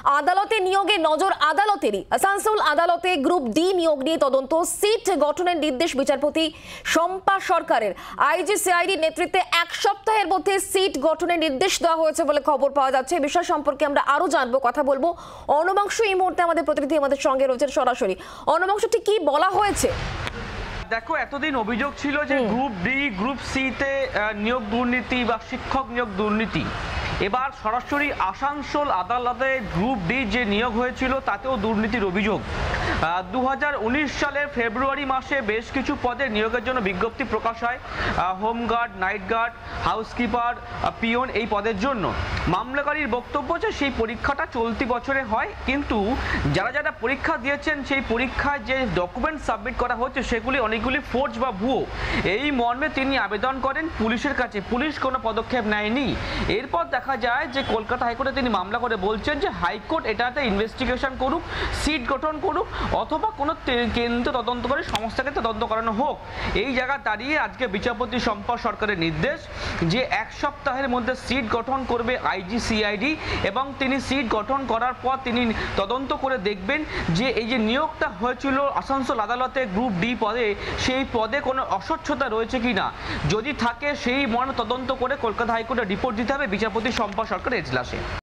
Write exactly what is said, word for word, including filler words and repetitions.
আদালতে নিয়োগে নজর আদালতেরই। আসানসোল আদালতে গ্রুপ ডি নিয়োগ নিয়ে তদন্ত, সিট গঠনের নির্দেশ বিচারপতি শম্পা সরকারের। আইজি সিআইডি নেতৃত্বে এক সপ্তাহের মধ্যে সিট গঠনের নির্দেশ দেওয়া হয়েছে বলে খবর পাওয়া যাচ্ছে। বিষয় সম্পর্কে আমরা আরো জানবো, কথা বলবো। অর্ণবাংশু এই মুহূর্তে আমাদের প্রতিনিধি আমাদের সঙ্গে রয়েছেন সরাসরি। অর্ণবাংশু, ঠিক কি বলা হয়েছে? দেখো, এতদিন অভিযোগ ছিল যে গ্রুপ ডি গ্রুপ সি তে নিয়োগ দুর্নীতি বা শিক্ষক নিয়োগ দুর্নীতি। এবার সরাসরি আসানসোল আদালতে গ্রুপ ডি যে নিয়োগ হয়েছিল তাতেও দুর্নীতির অভিযোগ। দু হাজার উনিশ সালের ফেব্রুয়ারি মাসে বেশ কিছু পদে নিয়োগের জন্য বিজ্ঞপ্তি প্রকাশ হয়, হোমগার্ড, নাইট গার্ড, হাউসকিপার, পিয়ন এই পদের জন্য। মামলাকারীর বক্তব্য যে সেই পরীক্ষাটা চলতি বছরে হয়, কিন্তু যারা যারা পরীক্ষা দিয়েছেন সেই পরীক্ষায় যে ডকুমেন্ট সাবমিট করা হচ্ছে সেগুলি অনেকগুলি ফোর্জ বা ভুয়ো। এই মর্মে তিনি আবেদন করেন পুলিশের কাছে, পুলিশ কোনো পদক্ষেপ নেয়নি। এরপর দেখা যায় যে কলকাতা হাইকোর্টে তিনি মামলা করে বলছেন যে হাইকোর্ট এটাতে ইনভেস্টিগেশন করুক, সিট গঠন করুক, অথবা কোনো কেন্দ্র তদন্ত করে সংস্থাকে তদন্ত করানো হোক। এই জায়গা দাঁড়িয়ে আজকে বিচারপতি শম্পা সরকারের নির্দেশ যে এক সপ্তাহের মধ্যে সিট গঠন করবে আইজি সিআইডি, এবং তিনি সিট গঠন করার পর তিনি তদন্ত করে দেখবেন যে এই যে নিয়োগটা হয়েছিল আসানসোল আদালতে গ্রুপ ডি পদে, সেই পদে কোনো অস্বচ্ছতা রয়েছে কিনা। যদি থাকে সেই মর্মে তদন্ত করে কলকাতা হাইকোর্টে রিপোর্ট দিতে হবে বিচারপতি শম্পা সরকারের এজলাসে।